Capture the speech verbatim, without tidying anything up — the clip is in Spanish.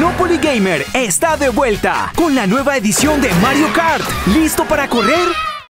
Monopoly Gamer está de vuelta con la nueva edición de Mario Kart. ¿Listo para correr?